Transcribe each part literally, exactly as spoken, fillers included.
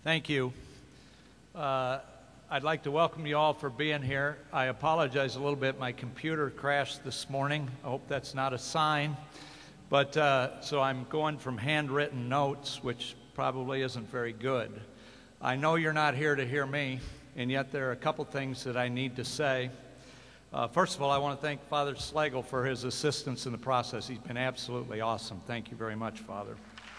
Thank you. Uh, I'd like to welcome you all for being here. I apologize a little bit. My computer crashed this morning. I hope that's not a sign. But uh, so I'm going from handwritten notes, which probably isn't very good. I know you're not here to hear me, and yet there are a couple things that I need to say. Uh, first of all, I want to thank Father Slagle for his assistance in the process. He's been absolutely awesome. Thank you very much, Father.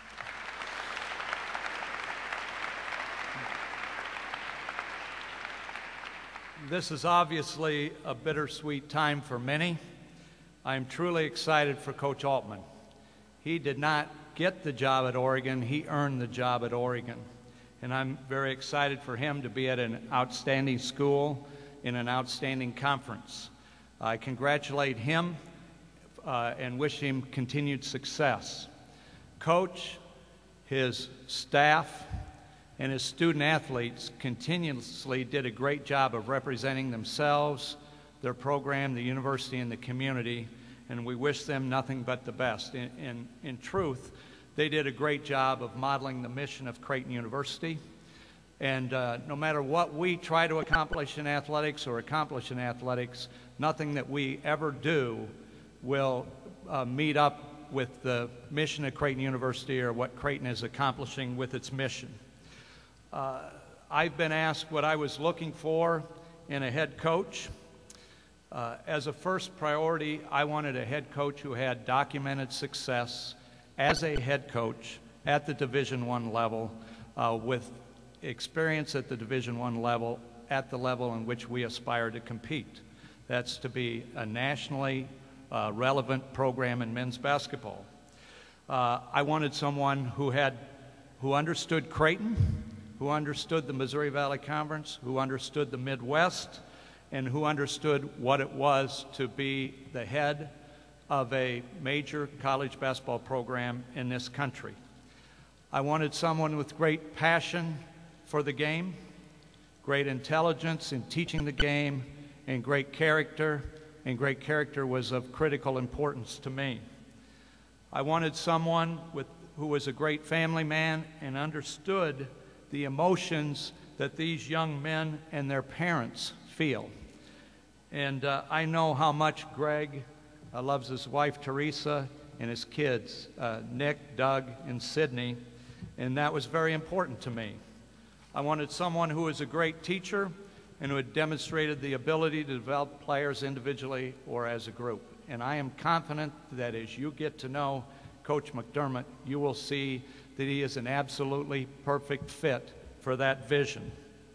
This is obviously a bittersweet time for many. I am truly excited for Coach Altman. He did not get the job at Oregon, he earned the job at Oregon. And I'm very excited for him to be at an outstanding school in an outstanding conference. I congratulate him uh, and wish him continued success. Coach, his staff, and his student athletes continuously did a great job of representing themselves, their program, the university, and the community, and we wish them nothing but the best. In, in, in truth, they did a great job of modeling the mission of Creighton University, and uh, no matter what we try to accomplish in athletics or accomplish in athletics, nothing that we ever do will uh, meet up with the mission of Creighton University or what Creighton is accomplishing with its mission. Uh, I've been asked what I was looking for in a head coach. Uh, as a first priority, I wanted a head coach who had documented success as a head coach at the Division One level, uh, with experience at the Division One level, at the level in which we aspire to compete. That's to be a nationally uh, relevant program in men's basketball. Uh, I wanted someone who had, who understood Creighton, who understood the Missouri Valley Conference, who understood the Midwest, and who understood what it was to be the head of a major college basketball program in this country. I wanted someone with great passion for the game, great intelligence in teaching the game, and great character, and great character was of critical importance to me. I wanted someone with, who was a great family man and understood the emotions that these young men and their parents feel. And uh, I know how much Greg uh, loves his wife Teresa and his kids, uh, Nick, Doug, and Sydney, and that was very important to me. I wanted someone who was a great teacher and who had demonstrated the ability to develop players individually or as a group. And I am confident that as you get to know Coach McDermott, you will see that he is an absolutely perfect fit for that vision.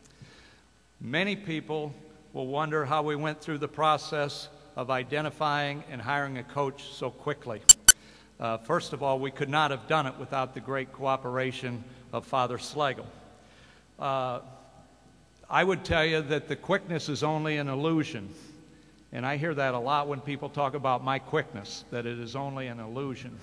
Many people will wonder how we went through the process of identifying and hiring a coach so quickly. Uh, first of all, we could not have done it without the great cooperation of Father Slagle. Uh, I would tell you that the quickness is only an illusion, and I hear that a lot when people talk about my quickness, that it is only an illusion.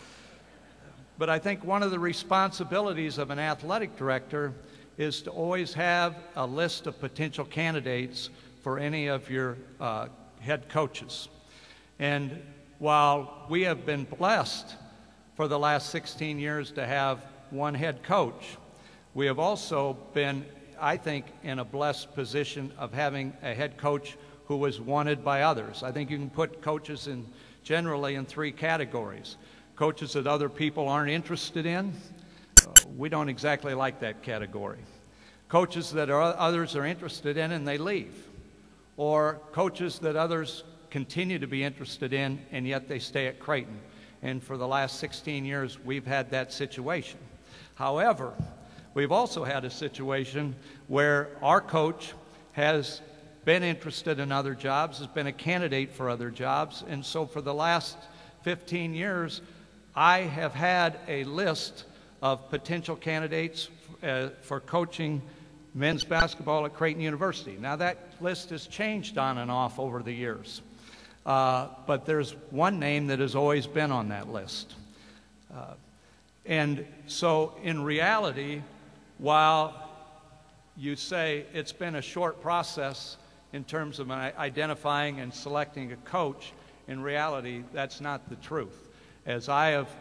But I think one of the responsibilities of an athletic director is to always have a list of potential candidates for any of your uh, head coaches. And while we have been blessed for the last sixteen years to have one head coach, we have also been, I think, in a blessed position of having a head coach who was wanted by others. I think you can put coaches in generally in three categories. Coaches that other people aren't interested in, uh, we don't exactly like that category. Coaches that are, others are interested in and they leave. Or coaches that others continue to be interested in and yet they stay at Creighton. And for the last sixteen years, we've had that situation. However, we've also had a situation where our coach has been interested in other jobs, has been a candidate for other jobs, and so for the last fifteen years, I have had a list of potential candidates uh, for coaching men's basketball at Creighton University. Now that list has changed on and off over the years, uh, but there's one name that has always been on that list. Uh, and so in reality, while you say it's been a short process in terms of identifying and selecting a coach, in reality, that's not the truth. As I have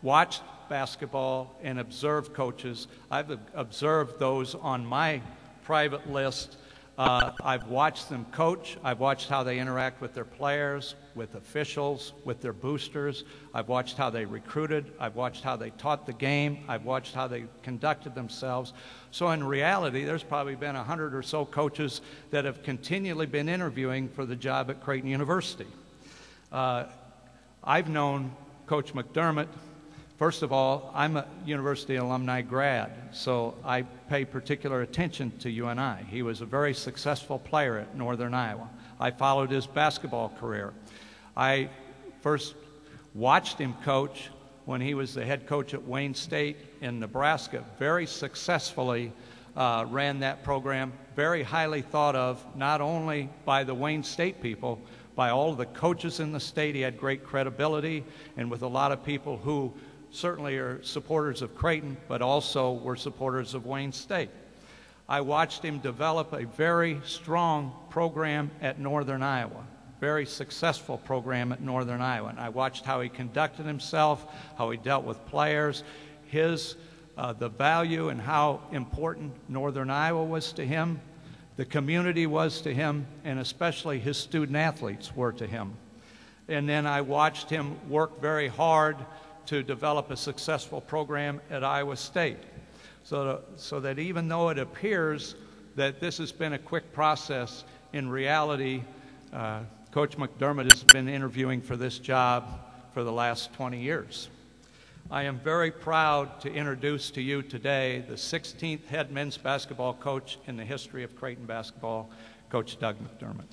watched basketball and observed coaches. I've observed those on my private list. Uh, I've watched them coach. I've watched how they interact with their players, with officials, with their boosters. I've watched how they recruited. I've watched how they taught the game. I've watched how they conducted themselves. So in reality, there's probably been a hundred or so coaches that have continually been interviewing for the job at Creighton University. Uh, I've known Coach McDermott. First of all, I'm a university alumni grad, so I pay particular attention to U N I. He was a very successful player at Northern Iowa. I followed his basketball career. I first watched him coach when he was the head coach at Wayne State in Nebraska. Very successfully uh, ran that program, very highly thought of, not only by the Wayne State people, by all of the coaches in the state. He had great credibility, and with a lot of people who certainly are supporters of Creighton, but also were supporters of Wayne State. I watched him develop a very strong program at Northern Iowa, very successful program at Northern Iowa. And I watched how he conducted himself, how he dealt with players, his, uh, the value and how important Northern Iowa was to him, the community was to him, and especially his student athletes were to him. And then I watched him work very hard to develop a successful program at Iowa State. So, to, so that even though it appears that this has been a quick process, in reality, uh, Coach McDermott has been interviewing for this job for the last twenty years. I am very proud to introduce to you today the sixteenth head men's basketball coach in the history of Creighton basketball, Coach Doug McDermott.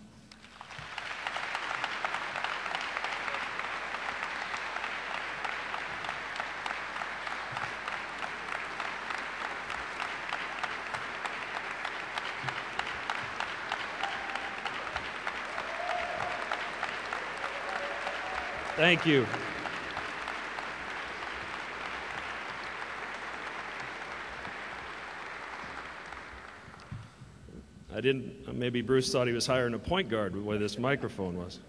Thank you. I didn't, maybe Bruce thought he was hiring a point guard the way this microphone was.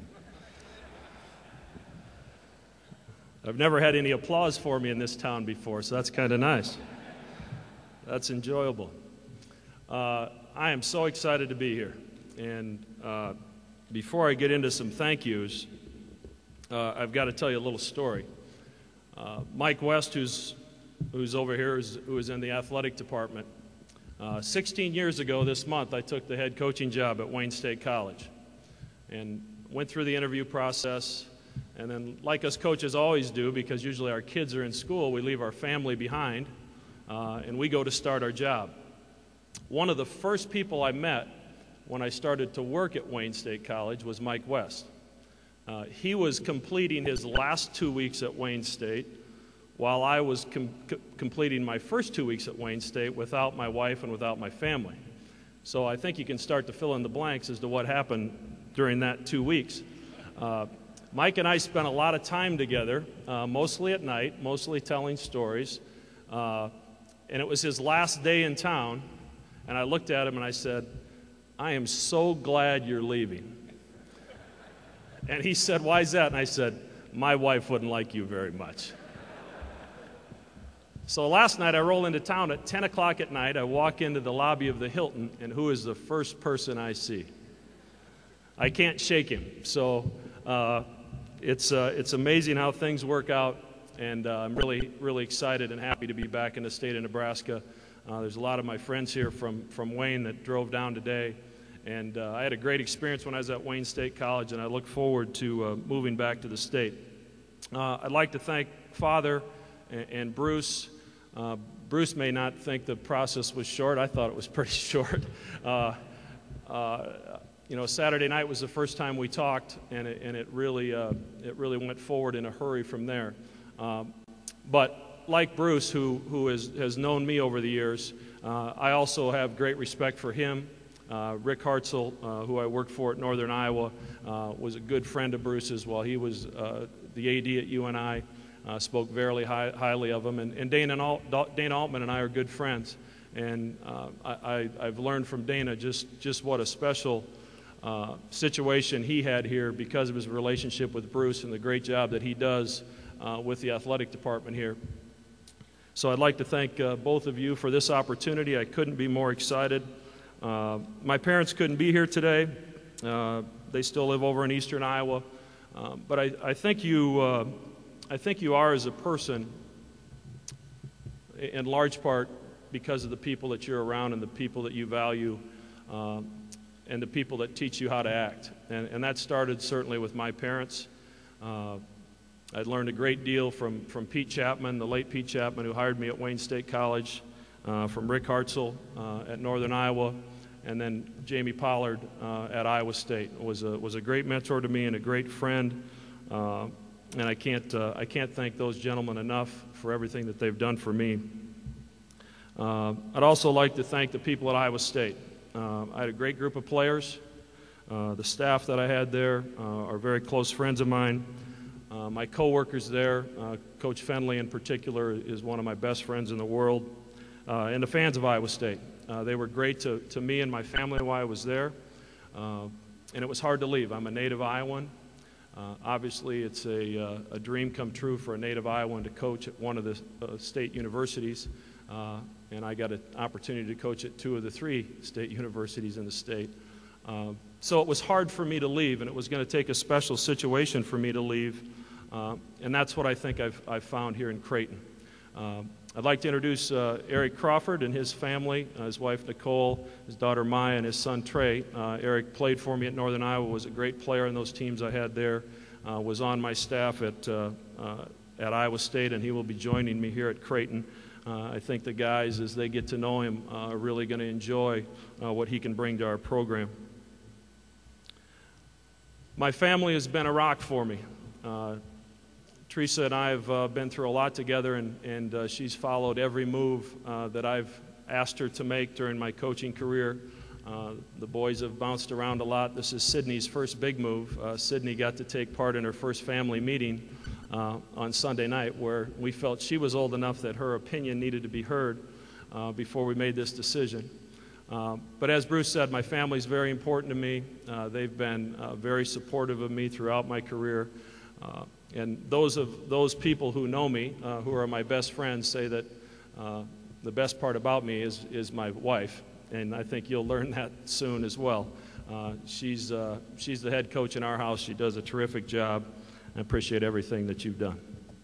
I've never had any applause for me in this town before, so that's kind of nice. That's enjoyable. Uh, I am so excited to be here. And uh, before I get into some thank yous, Uh, I've got to tell you a little story. Uh, Mike West, who's, who's over here, who's, who is in the athletic department, uh, sixteen years ago this month, I took the head coaching job at Wayne State College and went through the interview process. And then, like us coaches always do, because usually our kids are in school, we leave our family behind, uh, and we go to start our job. One of the first people I met when I started to work at Wayne State College was Mike West. Uh, he was completing his last two weeks at Wayne State while I was com completing my first two weeks at Wayne State without my wife and without my family. So I think you can start to fill in the blanks as to what happened during that two weeks. Uh, Mike and I spent a lot of time together, uh, mostly at night, mostly telling stories. Uh, and it was his last day in town, and I looked at him and I said, "I am so glad you're leaving." And he said, "Why is that?" And I said, "My wife wouldn't like you very much." So last night I roll into town at ten o'clock at night. I walk into the lobby of the Hilton, and who is the first person I see? I can't shake him. So uh, it's, uh, it's amazing how things work out, and uh, I'm really, really excited and happy to be back in the state of Nebraska. Uh, there's a lot of my friends here from, from Wayne that drove down today. And uh, I had a great experience when I was at Wayne State College, and I look forward to uh, moving back to the state. Uh, I'd like to thank Father and, and Bruce. Uh, Bruce may not think the process was short. I thought it was pretty short. Uh, uh, you know, Saturday night was the first time we talked, and it, and it really, uh, it really went forward in a hurry from there. Um, but like Bruce, who, who is, has known me over the years, uh, I also have great respect for him. Uh, Rick Hartzell, uh, who I worked for at Northern Iowa, uh, was a good friend of Bruce's while he was uh, the A D at U N I, uh, spoke very high, highly of him. And, and Dana, and Alt, Dana Altman and I are good friends. And uh, I, I've learned from Dana just, just what a special uh, situation he had here because of his relationship with Bruce and the great job that he does uh, with the athletic department here. So I'd like to thank uh, both of you for this opportunity. I couldn't be more excited. Uh, my parents couldn't be here today. Uh, they still live over in eastern Iowa. Uh, but I, I think you, uh, I think you are as a person, in large part because of the people that you're around and the people that you value, uh, and the people that teach you how to act. And, and that started certainly with my parents. Uh, I learned a great deal from, from Pete Chapman, the late Pete Chapman, who hired me at Wayne State College, uh, from Rick Hartzell uh, at Northern Iowa, and then Jamie Pollard uh, at Iowa State. Was a, was a great mentor to me and a great friend, uh, and I can't, uh, I can't thank those gentlemen enough for everything that they've done for me. Uh, I'd also like to thank the people at Iowa State. Uh, I had a great group of players. Uh, the staff that I had there uh, are very close friends of mine. Uh, my coworkers there, uh, Coach Fenley in particular, is one of my best friends in the world, uh, and the fans of Iowa State. Uh, they were great to, to me and my family while I was there, uh, and it was hard to leave. I'm a native Iowan. Uh, obviously, it's a, uh, a dream come true for a native Iowan to coach at one of the uh, state universities, uh, and I got an opportunity to coach at two of the three state universities in the state. Uh, so it was hard for me to leave, and it was going to take a special situation for me to leave. Uh, and that's what I think I've, I've found here in Creighton. Uh, I'd like to introduce uh, Eric Crawford and his family, uh, his wife Nicole, his daughter Maya, and his son Trey. Uh, Eric played for me at Northern Iowa, was a great player in those teams I had there, uh, was on my staff at, uh, uh, at Iowa State, and he will be joining me here at Creighton. Uh, I think the guys, as they get to know him, uh, are really going to enjoy uh, what he can bring to our program. My family has been a rock for me. Uh, Teresa and I have uh, been through a lot together, and, and uh, she's followed every move uh, that I've asked her to make during my coaching career. Uh, the boys have bounced around a lot. This is Sydney's first big move. Uh, Sydney got to take part in her first family meeting uh, on Sunday night, where we felt she was old enough that her opinion needed to be heard uh, before we made this decision. Uh, but as Bruce said, my family's very important to me. Uh, they've been uh, very supportive of me throughout my career. Uh, and those of those people who know me, uh, who are my best friends, say that uh, the best part about me is, is my wife. And I think you'll learn that soon as well. Uh, she's, uh, she's the head coach in our house. She does a terrific job. I appreciate everything that you've done.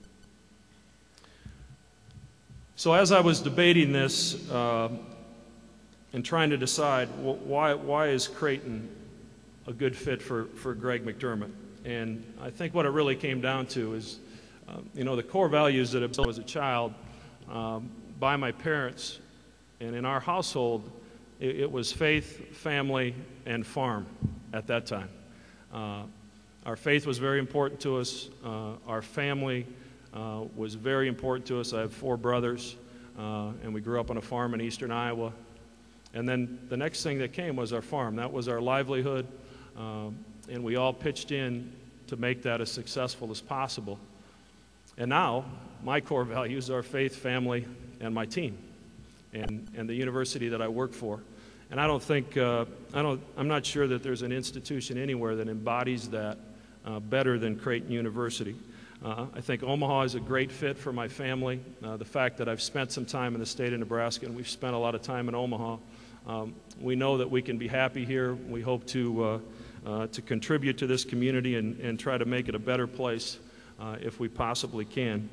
So as I was debating this uh, and trying to decide, well, why, why is Creighton a good fit for, for Greg McDermott? And I think what it really came down to is, um, you know, the core values that I built as a child um, by my parents, and in our household, it, it was faith, family, and farm at that time. Uh, our faith was very important to us. Uh, our family uh, was very important to us. I have four brothers, uh, and we grew up on a farm in eastern Iowa. And then the next thing that came was our farm. That was our livelihood. Um, and we all pitched in to make that as successful as possible. And now, my core values are faith, family, and my team, and, and the university that I work for. And I don't think, uh, I don't, I'm not sure that there's an institution anywhere that embodies that uh, better than Creighton University. Uh, I think Omaha is a great fit for my family. Uh, the fact that I've spent some time in the state of Nebraska, and we've spent a lot of time in Omaha, um, we know that we can be happy here. We hope to uh, Uh, to contribute to this community and, and try to make it a better place uh, if we possibly can.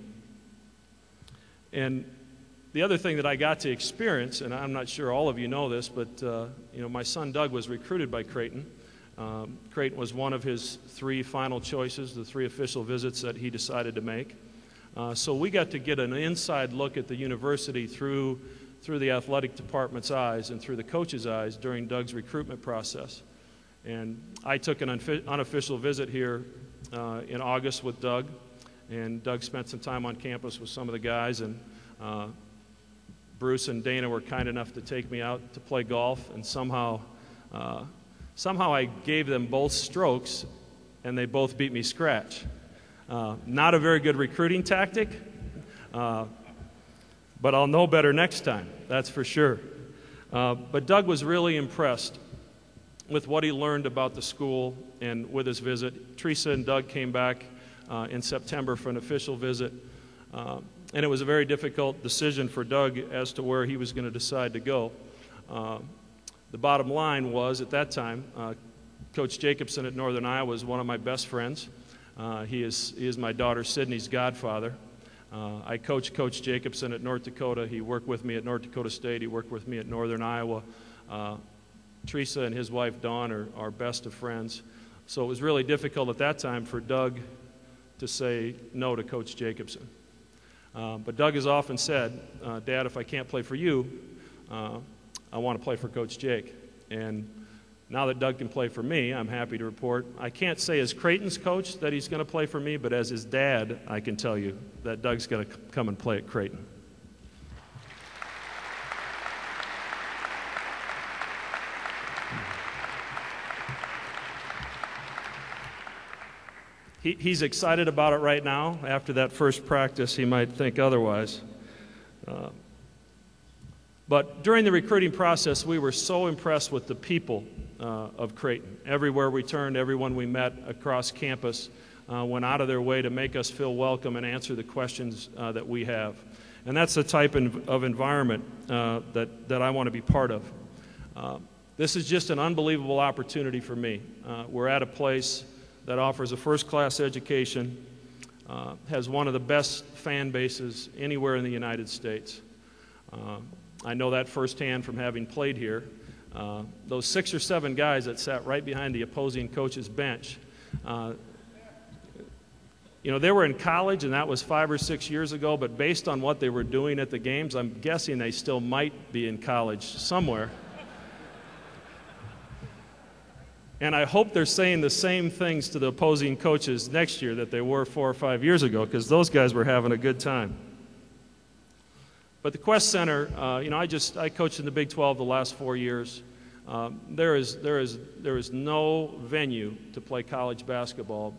And the other thing that I got to experience, and I'm not sure all of you know this, but uh, you know, my son Doug was recruited by Creighton. Um, Creighton was one of his three final choices, the three official visits that he decided to make. Uh, so we got to get an inside look at the university through, through the athletic department's eyes and through the coach's eyes during Doug's recruitment process. And I took an unofficial visit here uh, in August with Doug, and Doug spent some time on campus with some of the guys, and uh, Bruce and Dana were kind enough to take me out to play golf, and somehow, uh, somehow I gave them both strokes, and they both beat me scratch. Uh, not a very good recruiting tactic, uh, but I'll know better next time, that's for sure. Uh, but Doug was really impressed with what he learned about the school and with his visit. Teresa and Doug came back uh, in September for an official visit. Uh, and it was a very difficult decision for Doug as to where he was going to decide to go. Uh, the bottom line was, at that time, uh, Coach Jacobson at Northern Iowa was one of my best friends. Uh, he is, he is my daughter Sydney's godfather. Uh, I coached Coach Jacobson at North Dakota. He worked with me at North Dakota State. He worked with me at Northern Iowa. Uh, Teresa and his wife Dawn are, are best of friends. So it was really difficult at that time for Doug to say no to Coach Jacobson. Uh, but Doug has often said, uh, Dad, if I can't play for you, uh, I want to play for Coach Jake. And now that Doug can play for me, I'm happy to report, I can't say as Creighton's coach that he's going to play for me, but as his dad, I can tell you that Doug's going to come and play at Creighton. He, he's excited about it right now. After that first practice, he might think otherwise. Uh, but during the recruiting process, we were so impressed with the people uh, of Creighton. Everywhere we turned, everyone we met across campus uh, went out of their way to make us feel welcome and answer the questions uh, that we have. And that's the type of environment uh, that, that I want to be part of. Uh, this is just an unbelievable opportunity for me. Uh, we're at a place that offers a first-class education, uh, has one of the best fan bases anywhere in the United States. Uh, I know that firsthand from having played here. Uh, those six or seven guys that sat right behind the opposing coach's bench, uh, you know, they were in college, and that was five or six years ago, but based on what they were doing at the games, I'm guessing they still might be in college somewhere. And I hope they're saying the same things to the opposing coaches next year that they were four or five years ago, because those guys were having a good time. But the Quest Center, uh, you know, I just I coached in the Big twelve the last four years. Um, there is there is there is no venue to play college basketball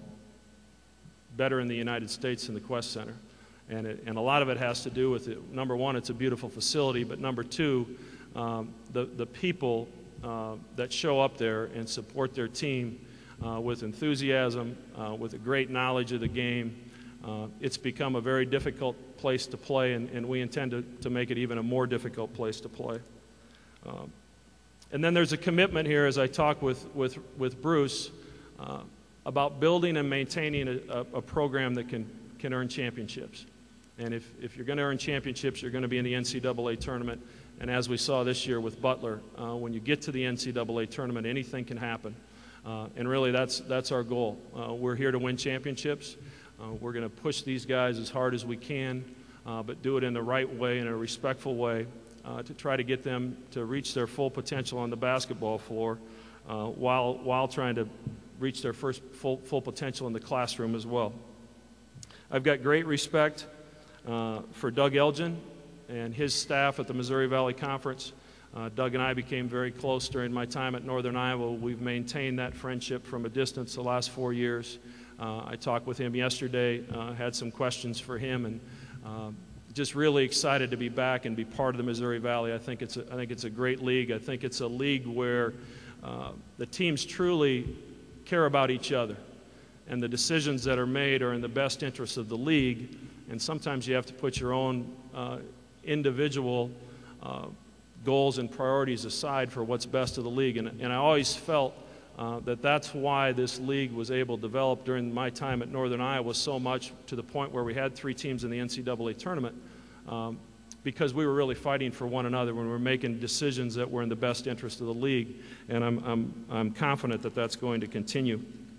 better in the United States than the Quest Center, and it, and a lot of it has to do with it. Number one, it's a beautiful facility, but number two, um, the the people uh, that show up there and support their team uh, with enthusiasm, uh, with a great knowledge of the game. Uh, it's become a very difficult place to play, and, and we intend to, to make it even a more difficult place to play. Um, and then there's a commitment here, as I talk with, with, with Bruce, uh, about building and maintaining a, a, a program that can, can earn championships. And if, if you're going to earn championships, you're going to be in the N C double A tournament. And as we saw this year with Butler, uh, when you get to the N C double A tournament, anything can happen. Uh, and really, that's, that's our goal. Uh, we're here to win championships. Uh, we're going to push these guys as hard as we can, uh, but do it in the right way, in a respectful way, uh, to try to get them to reach their full potential on the basketball floor uh, while, while trying to reach their first full, full potential in the classroom as well. I've got great respect uh, for Doug Elgin and his staff at the Missouri Valley Conference. Uh, Doug and I became very close during my time at Northern Iowa. We've maintained that friendship from a distance the last four years. Uh, I talked with him yesterday, uh, had some questions for him, and uh, just really excited to be back and be part of the Missouri Valley. I think it's a, I think it's a great league. I think it's a league where uh, the teams truly care about each other, and the decisions that are made are in the best interest of the league, and sometimes you have to put your own uh, individual uh, goals and priorities aside for what's best of the league. And, and I always felt Uh, that that's why this league was able to develop during my time at Northern Iowa so much, to the point where we had three teams in the N C double A tournament, um, because we were really fighting for one another when we were making decisions that were in the best interest of the league, and I'm, I'm, I'm confident that that's going to continue.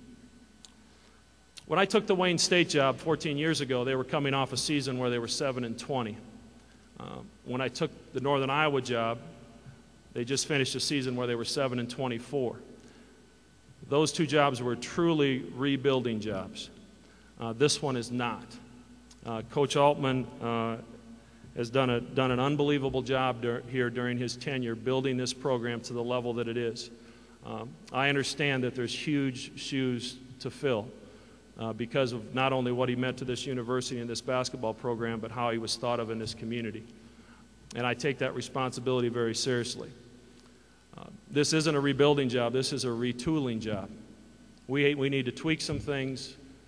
When I took the Wayne State job fourteen years ago, they were coming off a season where they were seven and twenty. Uh, when I took the Northern Iowa job, they just finished a season where they were seven and twenty-four. Those two jobs were truly rebuilding jobs. Uh, this one is not. Uh, Coach Altman uh, has done, a, done an unbelievable job dur here during his tenure, building this program to the level that it is. Um, I understand that there's huge shoes to fill uh, because of not only what he meant to this university and this basketball program, but how he was thought of in this community. And I take that responsibility very seriously. Uh, this isn't a rebuilding job. This is a retooling job. We, we need to tweak some things.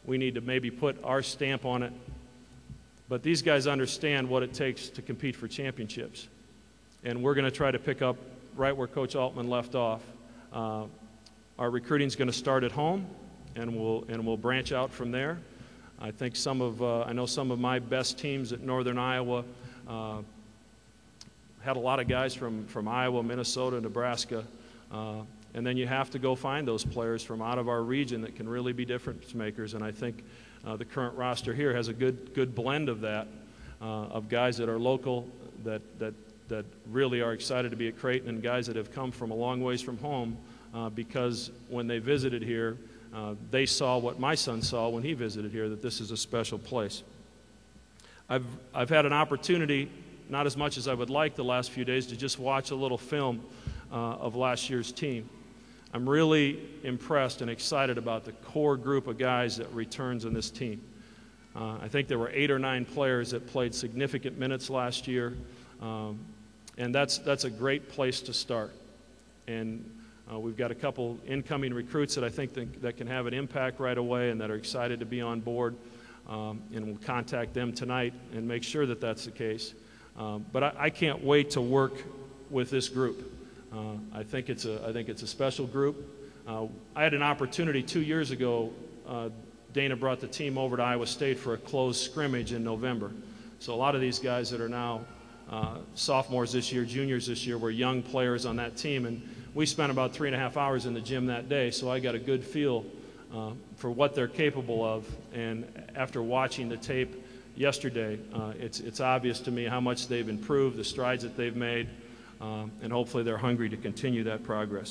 we need to maybe put our stamp on it. But these guys understand what it takes to compete for championships. And we're going to try to pick up right where Coach Altman left off. Uh, our recruiting is going to start at home, and we'll, and we'll branch out from there. I think some of, uh, I know some of my best teams at Northern Iowa uh, had a lot of guys from, from Iowa, Minnesota, Nebraska. Uh, and then you have to go find those players from out of our region that can really be difference makers. And I think uh, the current roster here has a good, good blend of that, uh, of guys that are local, that, that, that really are excited to be at Creighton, and guys that have come from a long ways from home uh, because when they visited here, Uh, they saw what my son saw when he visited here, that this is a special place. I've, I've had an opportunity, not as much as I would like the last few days, to just watch a little film uh, of last year's team. I'm really impressed and excited about the core group of guys that returns in this team. Uh, I think there were eight or nine players that played significant minutes last year, um, and that's, that's a great place to start. And Uh, we've got a couple incoming recruits that I think that, that can have an impact right away and that are excited to be on board, um, and we'll contact them tonight and make sure that that's the case. Um, but I, I can't wait to work with this group. Uh, I think it's a, I think it's a special group. Uh, I had an opportunity two years ago. Uh, Dana brought the team over to Iowa State for a closed scrimmage in November. So a lot of these guys that are now uh, sophomores this year, juniors this year, were young players on that team, and we spent about three and a half hours in the gym that day, so I got a good feel uh, for what they're capable of. And after watching the tape yesterday, uh, it's, it's obvious to me how much they've improved, the strides that they've made, um, and hopefully they're hungry to continue that progress.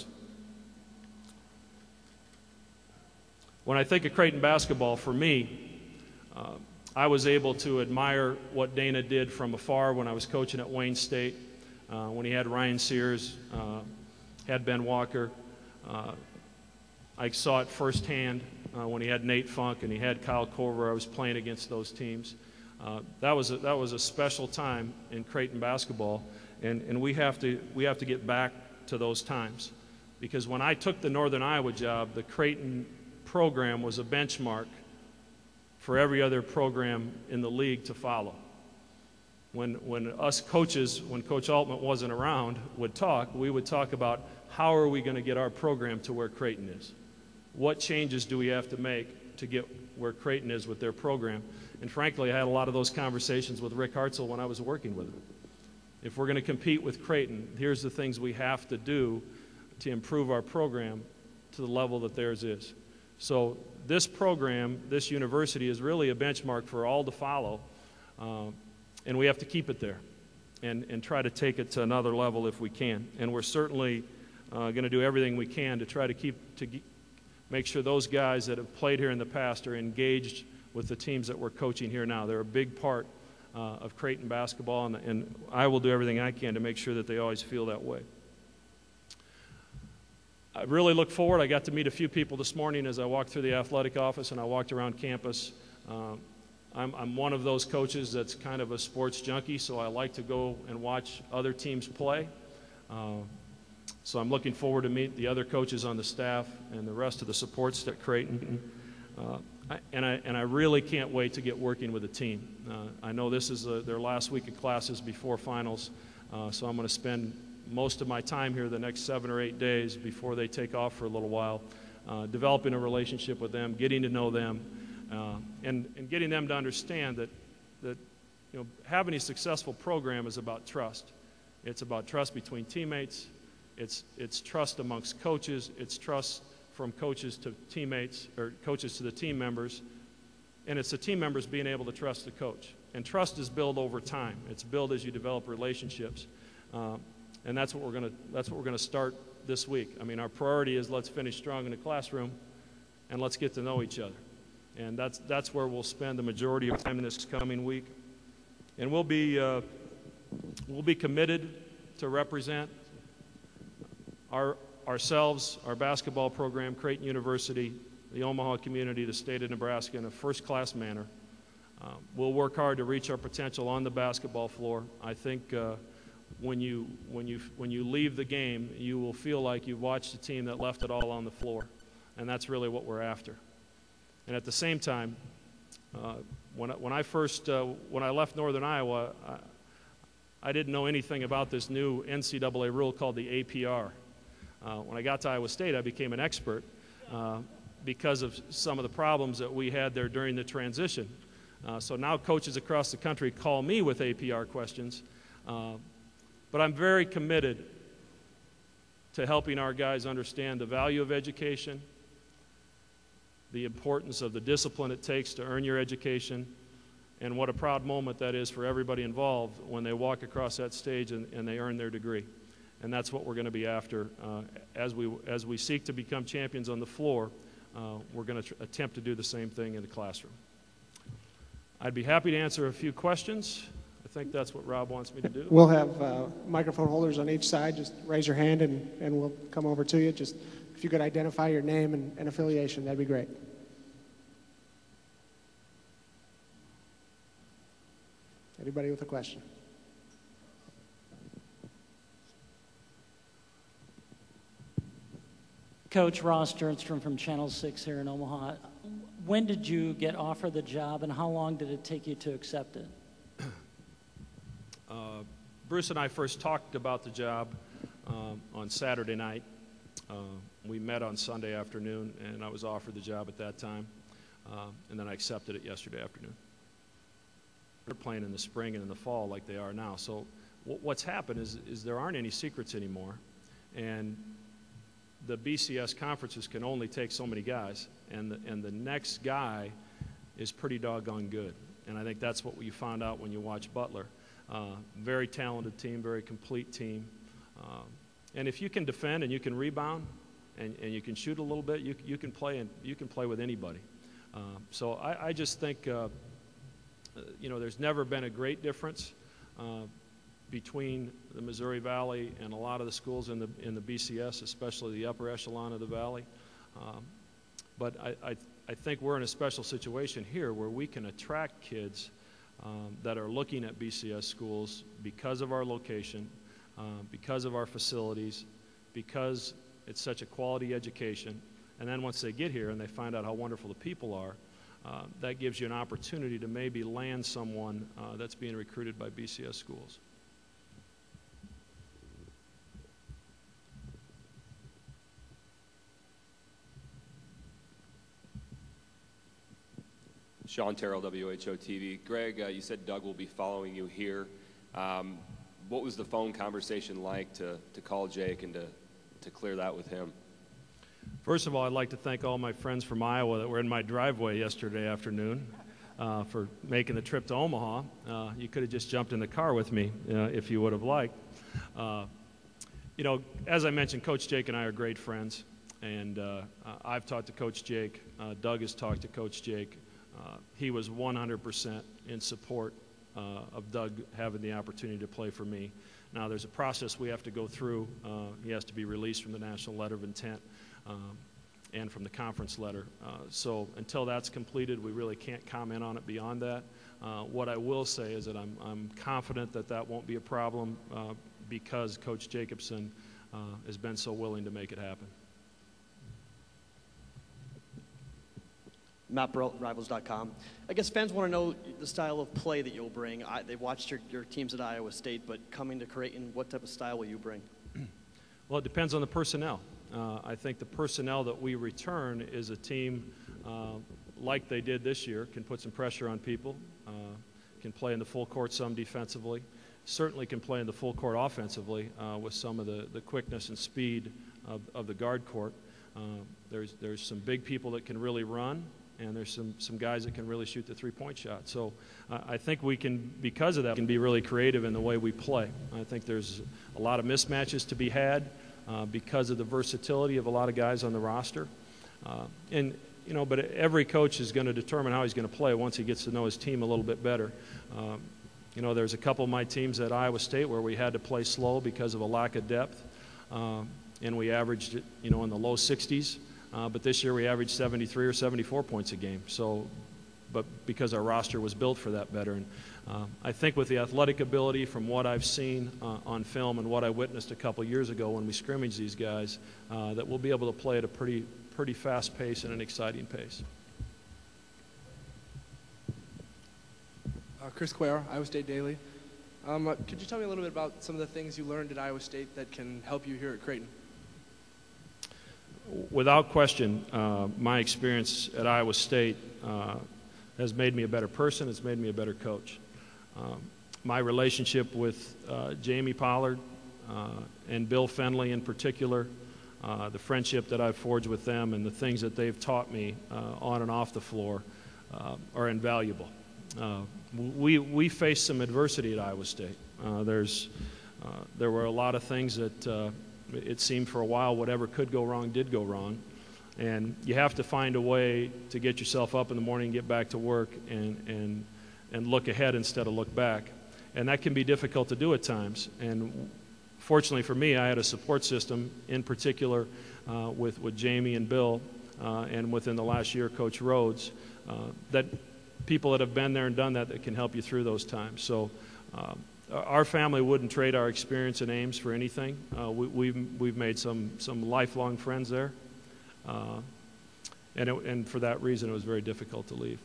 When I think of Creighton basketball, for me, uh, I was able to admire what Dana did from afar when I was coaching at Wayne State, uh, when he had Ryan Sears, uh, had Ben Walker. Uh, I saw it firsthand uh, when he had Nate Funk and he had Kyle Korver. I was playing against those teams. Uh, that was a, that was a special time in Creighton basketball, and, and we have to we have to get back to those times, because when I took the Northern Iowa job, the Creighton program was a benchmark for every other program in the league to follow. When, when us coaches, when Coach Altman wasn't around, would talk, we would talk about how are we going to get our program to where Creighton is? What changes do we have to make to get where Creighton is with their program? And frankly, I had a lot of those conversations with Rick Hartzell when I was working with him. If we're going to compete with Creighton, here's the things we have to do to improve our program to the level that theirs is. So this program, this university, is really a benchmark for all to follow. Uh, And we have to keep it there and, and try to take it to another level if we can. And we're certainly uh, going to do everything we can to try to keep to make sure those guys that have played here in the past are engaged with the teams that we're coaching here now. They're a big part uh, of Creighton basketball, and, and I will do everything I can to make sure that they always feel that way. I really look forward. I got to meet a few people this morning as I walked through the athletic office and I walked around campus. Um, I'm, I'm one of those coaches that's kind of a sports junkie, so I like to go and watch other teams play. Uh, so I'm looking forward to meet the other coaches on the staff and the rest of the supports at Creighton. Uh, I, and, I, and I really can't wait to get working with the team. Uh, I know this is a, their last week of classes before finals, uh, so I'm going to spend most of my time here the next seven or eight days before they take off for a little while, uh, developing a relationship with them, getting to know them, Uh, and, and getting them to understand that, that you know, having a successful program is about trust. It's about trust between teammates. It's, it's trust amongst coaches. It's trust from coaches to teammates, or coaches to the team members. And it's the team members being able to trust the coach. And trust is built over time. It's built as you develop relationships. Uh, and that's what we're going to that's what we're going to start this week. I mean, our priority is let's finish strong in the classroom, and let's get to know each other. And that's, that's where we'll spend the majority of time this coming week. And we'll be, uh, we'll be committed to represent our, ourselves, our basketball program, Creighton University, the Omaha community, the state of Nebraska in a first-class manner. Uh, we'll work hard to reach our potential on the basketball floor. I think uh, when, you, when, you, when you leave the game, you will feel like you've watched a team that left it all on the floor. And that's really what we're after. And at the same time, uh, when, I, when I first, uh, when I left Northern Iowa, I, I didn't know anything about this new N C double A rule called the A P R. Uh, when I got to Iowa State, I became an expert uh, because of some of the problems that we had there during the transition. Uh, so now coaches across the country call me with A P R questions. Uh, but I'm very committed to helping our guys understand the value of education, the importance of the discipline it takes to earn your education, and what a proud moment that is for everybody involved when they walk across that stage and, and they earn their degree. And that's what we're going to be after. Uh, as, we, as we seek to become champions on the floor, uh, we're going to attempt to do the same thing in the classroom. I'd be happy to answer a few questions. I think that's what Rob wants me to do. We'll have uh, microphone holders on each side. Just raise your hand and, and we'll come over to you. Just if you could identify your name and, and affiliation, that'd be great. Anybody with a question? Coach Ross Sternstrom from Channel six here in Omaha. When did you get offered the job and how long did it take you to accept it? Uh, Bruce and I first talked about the job um, on Saturday night. Uh, we met on Sunday afternoon, and I was offered the job at that time, uh, and then I accepted it yesterday afternoon. They're playing in the spring and in the fall like they are now. So w what's happened is, is there aren't any secrets anymore, and the B C S conferences can only take so many guys, and the, and the next guy is pretty doggone good. And I think that's what you found out when you watch Butler. Uh, very talented team, very complete team. Um, and if you can defend and you can rebound and, and you can shoot a little bit, you, you can play and you can play with anybody. Uh, so I, I just think, uh, you know, there's never been a great difference uh, between the Missouri Valley and a lot of the schools in the in the B C S, especially the upper echelon of the Valley. Um, but I, I I think we're in a special situation here where we can attract kids um, that are looking at B C S schools because of our location, uh, because of our facilities, because it's such a quality education. And then once they get here and they find out how wonderful the people are, uh, that gives you an opportunity to maybe land someone uh, that's being recruited by B C S schools. Sean Terrell, W H O T V. Greg, uh, you said Doug will be following you here. Um, what was the phone conversation like to, to call Jake and to, to clear that with him? First of all, I'd like to thank all my friends from Iowa that were in my driveway yesterday afternoon uh, for making the trip to Omaha. Uh, you could have just jumped in the car with me uh, if you would have liked. Uh, you know, as I mentioned, Coach Jake and I are great friends, and uh, I've talked to Coach Jake. Uh, Doug has talked to Coach Jake. Uh, he was one hundred percent in support uh, of Doug having the opportunity to play for me. Now, there's a process we have to go through. Uh, he has to be released from the National Letter of Intent um, and from the conference letter. Uh, so until that's completed, we really can't comment on it beyond that. Uh, what I will say is that I'm, I'm confident that that won't be a problem uh, because Coach Jacobson uh, has been so willing to make it happen. Matt Burrell, Rivals dot com. I guess fans want to know the style of play that you'll bring. I, they've watched your, your teams at Iowa State, but coming to Creighton, what type of style will you bring? Well, it depends on the personnel. Uh, I think the personnel that we return is a team uh, like they did this year, can put some pressure on people, uh, can play in the full court some defensively, certainly can play in the full court offensively uh, with some of the, the quickness and speed of, of the guard court. Uh, there's, there's some big people that can really run, and there's some, some guys that can really shoot the three-point shot. So uh, I think we can, because of that, can be really creative in the way we play. I think there's a lot of mismatches to be had uh, because of the versatility of a lot of guys on the roster. Uh, and, you know, but every coach is going to determine how he's going to play once he gets to know his team a little bit better. Um, you know, there's a couple of my teams at Iowa State where we had to play slow because of a lack of depth, um, and we averaged it, you know, in the low sixties. Uh, but this year we averaged seventy-three or seventy-four points a game. So, but because our roster was built for that better. And uh, I think with the athletic ability from what I've seen uh, on film and what I witnessed a couple years ago when we scrimmaged these guys, uh, that we'll be able to play at a pretty, pretty fast pace and an exciting pace. Uh, Chris Quayle, Iowa State Daily. Um, uh, could you tell me a little bit about some of the things you learned at Iowa State that can help you here at Creighton? Without question, uh, my experience at Iowa State uh, has made me a better person. It's made me a better coach. Um, my relationship with uh, Jamie Pollard uh, and Bill Fenley in particular, uh, the friendship that I've forged with them and the things that they've taught me uh, on and off the floor uh, are invaluable. Uh, we, we faced some adversity at Iowa State. Uh, there's, uh, there were a lot of things that uh, it seemed for a while whatever could go wrong did go wrong. And you have to find a way to get yourself up in the morning and get back to work and, and, and look ahead instead of look back. And that can be difficult to do at times. And fortunately for me, I had a support system, in particular uh, with, with Jamie and Bill, uh, and within the last year, Coach Rhodes, uh, that people that have been there and done that that can help you through those times. So uh, our family wouldn't trade our experience in Ames for anything. Uh, we, we've, we've made some, some lifelong friends there. Uh, and, it, and for that reason, it was very difficult to leave.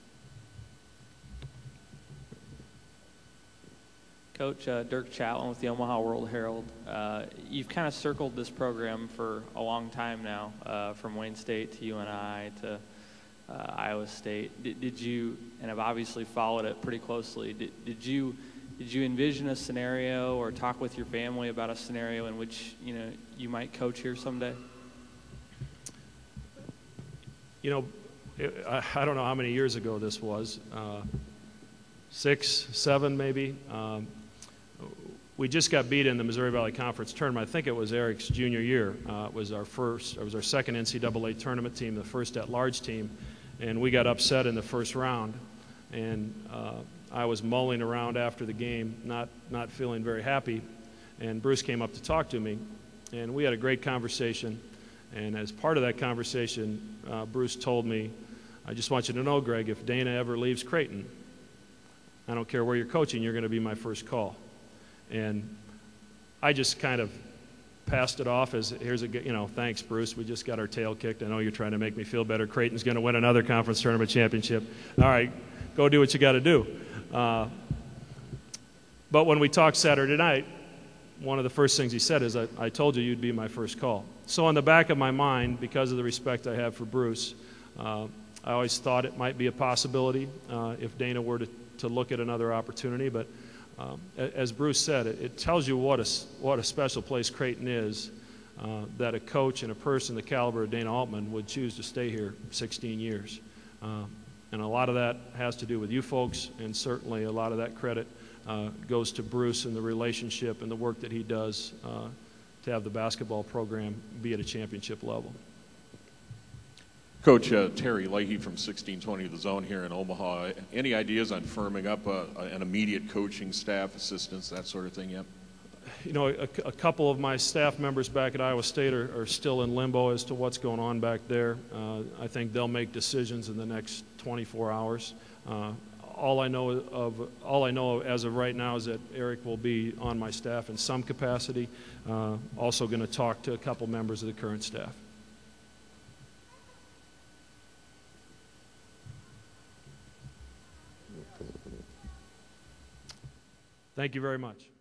Coach, uh, Dirk Chatwin with the Omaha World Herald. Uh, you've kind of circled this program for a long time now, uh, from Wayne State to U N I to uh, Iowa State. Did, did you, and have obviously followed it pretty closely, did, did you did you envision a scenario or talk with your family about a scenario in which, you know, you might coach here someday? You know, it, I, I don't know how many years ago this was, uh, six, seven maybe. Um, we just got beat in the Missouri Valley Conference tournament. I think it was Eric's junior year. Uh, it was our first, it was our second N C double A tournament team, the first at-large team, and we got upset in the first round. And uh, I was mulling around after the game, not, not feeling very happy, and Bruce came up to talk to me, and we had a great conversation. And as part of that conversation, uh, Bruce told me, I just want you to know, Greg, if Dana ever leaves Creighton, I don't care where you're coaching, you're going to be my first call. And I just kind of passed it off as, here's a, you know, thanks, Bruce, we just got our tail kicked. I know you're trying to make me feel better. Creighton's going to win another conference tournament championship. All right, go do what you got to do. Uh, but when we talked Saturday night, one of the first things he said is, I, I told you you'd be my first call. So in the back of my mind, because of the respect I have for Bruce, uh, I always thought it might be a possibility uh, if Dana were to, to look at another opportunity. But um, as Bruce said, it, it tells you what a, what a special place Creighton is, uh, that a coach and a person the caliber of Dana Altman would choose to stay here sixteen years. Uh, and a lot of that has to do with you folks, and certainly a lot of that credit Uh, goes to Bruce and the relationship and the work that he does uh, to have the basketball program be at a championship level. Coach, uh, Terry Leahy from sixteen twenty The Zone here in Omaha. Any ideas on firming up a, an immediate coaching staff, assistants, that sort of thing yet? You know, a, a couple of my staff members back at Iowa State are, are still in limbo as to what's going on back there. Uh, I think they'll make decisions in the next twenty-four hours. Uh, All I know of, all I know as of right now is that Eric will be on my staff in some capacity. Uh, also going to talk to a couple members of the current staff. Thank you very much.